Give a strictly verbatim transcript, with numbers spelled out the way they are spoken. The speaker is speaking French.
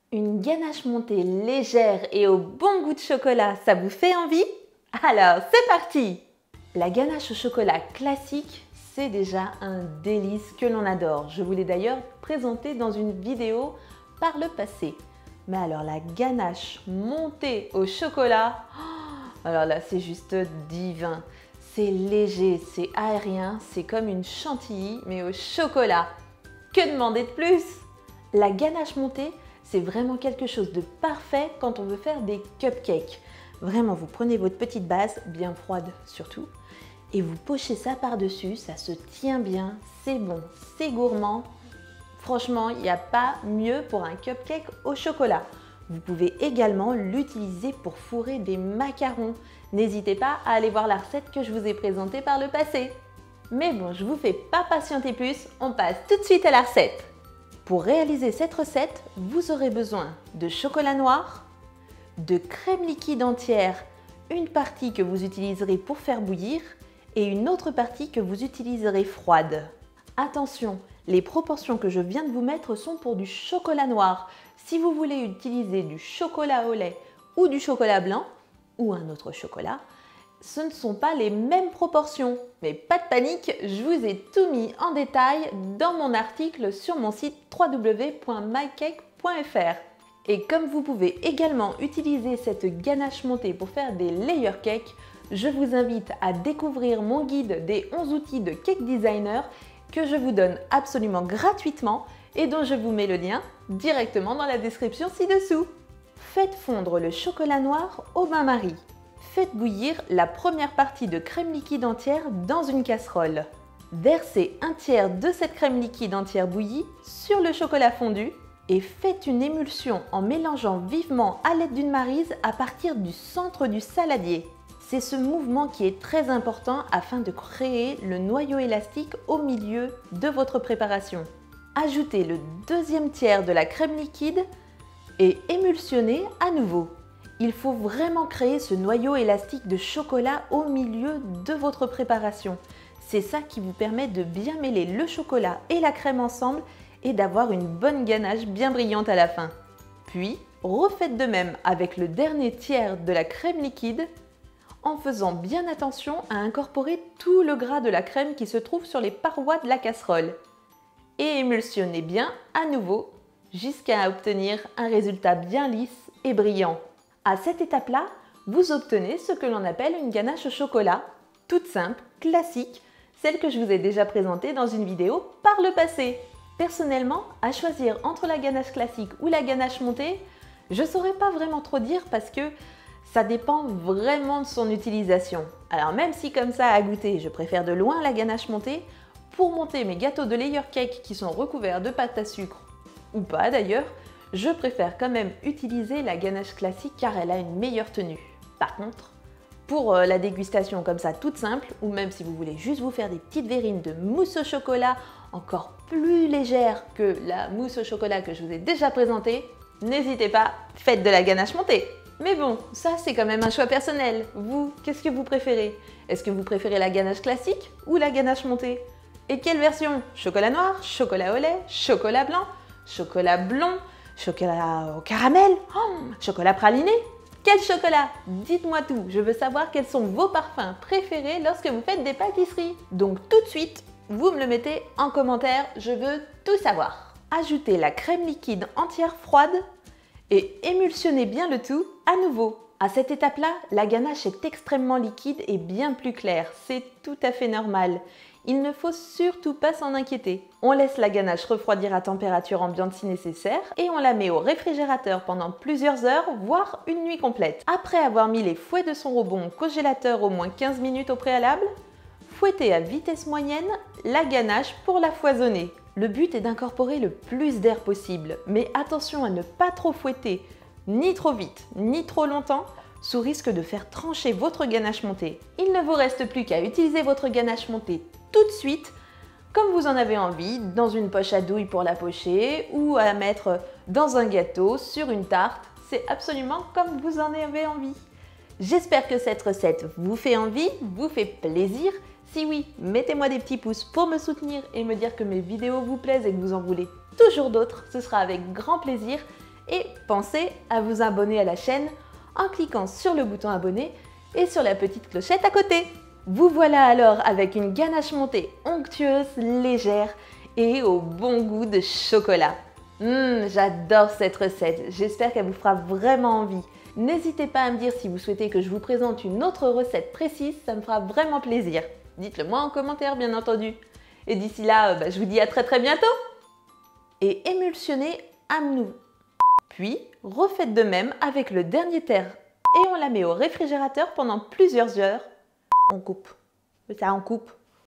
Une ganache montée légère et au bon goût de chocolat, ça vous fait envie? Alors, c'est parti! La ganache au chocolat classique, c'est déjà un délice que l'on adore. Je vous l'ai d'ailleurs présenté dans une vidéo par le passé. Mais alors, la ganache montée au chocolat, alors là, c'est juste divin. C'est léger, c'est aérien, c'est comme une chantilly, mais au chocolat. Que demander de plus? La ganache montée, c'est vraiment quelque chose de parfait quand on veut faire des cupcakes. Vraiment, vous prenez votre petite base, bien froide surtout, et vous pochez ça par-dessus, ça se tient bien, c'est bon, c'est gourmand. Franchement, il n'y a pas mieux pour un cupcake au chocolat. Vous pouvez également l'utiliser pour fourrer des macarons. N'hésitez pas à aller voir la recette que je vous ai présentée par le passé. Mais bon, je vous fais pas patienter plus, on passe tout de suite à la recette. Pour réaliser cette recette, vous aurez besoin de chocolat noir, de crème liquide entière, une partie que vous utiliserez pour faire bouillir et une autre partie que vous utiliserez froide. Attention, les proportions que je viens de vous mettre sont pour du chocolat noir. Si vous voulez utiliser du chocolat au lait ou du chocolat blanc ou un autre chocolat, ce ne sont pas les mêmes proportions. Mais pas de panique, je vous ai tout mis en détail dans mon article sur mon site w w w point my cake point f r. Et comme vous pouvez également utiliser cette ganache montée pour faire des layer cakes, je vous invite à découvrir mon guide des onze outils de cake designer que je vous donne absolument gratuitement et dont je vous mets le lien directement dans la description ci-dessous. Faites fondre le chocolat noir au bain-marie. Faites bouillir la première partie de crème liquide entière dans une casserole. Versez un tiers de cette crème liquide entière bouillie sur le chocolat fondu et faites une émulsion en mélangeant vivement à l'aide d'une maryse à partir du centre du saladier. C'est ce mouvement qui est très important afin de créer le noyau élastique au milieu de votre préparation. Ajoutez le deuxième tiers de la crème liquide et émulsionnez à nouveau. Il faut vraiment créer ce noyau élastique de chocolat au milieu de votre préparation. C'est ça qui vous permet de bien mêler le chocolat et la crème ensemble et d'avoir une bonne ganache bien brillante à la fin. Puis, refaites de même avec le dernier tiers de la crème liquide en faisant bien attention à incorporer tout le gras de la crème qui se trouve sur les parois de la casserole. Et émulsionnez bien à nouveau jusqu'à obtenir un résultat bien lisse et brillant. À cette étape-là, vous obtenez ce que l'on appelle une ganache au chocolat, toute simple, classique, celle que je vous ai déjà présentée dans une vidéo par le passé. Personnellement, à choisir entre la ganache classique ou la ganache montée, je ne saurais pas vraiment trop dire parce que ça dépend vraiment de son utilisation. Alors même si comme ça à goûter, je préfère de loin la ganache montée, pour monter mes gâteaux de layer cake qui sont recouverts de pâte à sucre, ou pas d'ailleurs, je préfère quand même utiliser la ganache classique car elle a une meilleure tenue. Par contre, pour la dégustation comme ça toute simple, ou même si vous voulez juste vous faire des petites verrines de mousse au chocolat encore plus légère que la mousse au chocolat que je vous ai déjà présentée, n'hésitez pas, faites de la ganache montée. Mais bon, ça c'est quand même un choix personnel. Vous, qu'est-ce que vous préférez? Est-ce que vous préférez la ganache classique ou la ganache montée? Et quelle version? Chocolat noir, chocolat au lait, chocolat blanc, chocolat blond, chocolat au caramel, oh, chocolat praliné? Quel chocolat? Dites-moi tout, je veux savoir quels sont vos parfums préférés lorsque vous faites des pâtisseries. Donc tout de suite, vous me le mettez en commentaire, je veux tout savoir. Ajoutez la crème liquide entière froide et émulsionnez bien le tout à nouveau. À cette étape-là, la ganache est extrêmement liquide et bien plus claire, c'est tout à fait normal. Il ne faut surtout pas s'en inquiéter. On laisse la ganache refroidir à température ambiante si nécessaire et on la met au réfrigérateur pendant plusieurs heures, voire une nuit complète. Après avoir mis les fouets de son rebond au congélateur au moins quinze minutes au préalable, fouettez à vitesse moyenne la ganache pour la foisonner. Le but est d'incorporer le plus d'air possible, mais attention à ne pas trop fouetter, ni trop vite, ni trop longtemps, sous risque de faire trancher votre ganache montée. Il ne vous reste plus qu'à utiliser votre ganache montée tout de suite, comme vous en avez envie, dans une poche à douille pour la pocher ou à mettre dans un gâteau, sur une tarte, c'est absolument comme vous en avez envie. J'espère que cette recette vous fait envie, vous fait plaisir. Si oui, mettez-moi des petits pouces pour me soutenir et me dire que mes vidéos vous plaisent et que vous en voulez toujours d'autres, ce sera avec grand plaisir. Et pensez à vous abonner à la chaîne en cliquant sur le bouton abonner et sur la petite clochette à côté. Vous voilà alors avec une ganache montée onctueuse, légère et au bon goût de chocolat. Hum, j'adore cette recette, j'espère qu'elle vous fera vraiment envie. N'hésitez pas à me dire si vous souhaitez que je vous présente une autre recette précise, ça me fera vraiment plaisir. Dites-le moi en commentaire bien entendu. Et d'ici là, bah, je vous dis à très très bientôt. Et émulsionnez à nouveau. Puis, refaites de même avec le dernier terre et on la met au réfrigérateur pendant plusieurs heures. On coupe. Ça, on coupe.